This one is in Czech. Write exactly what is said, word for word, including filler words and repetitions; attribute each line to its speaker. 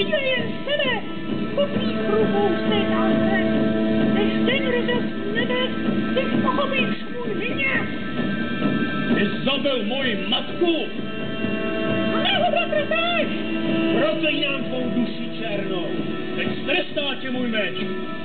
Speaker 1: viděl jen sebe, schopných rukou své dálce, než ten rozet nebe, než pochopíš můj hněv.
Speaker 2: Ty zabil moji matku!
Speaker 1: A mého bratra též!
Speaker 2: Proklínám tvou duši černou, teď strestá tě můj meč.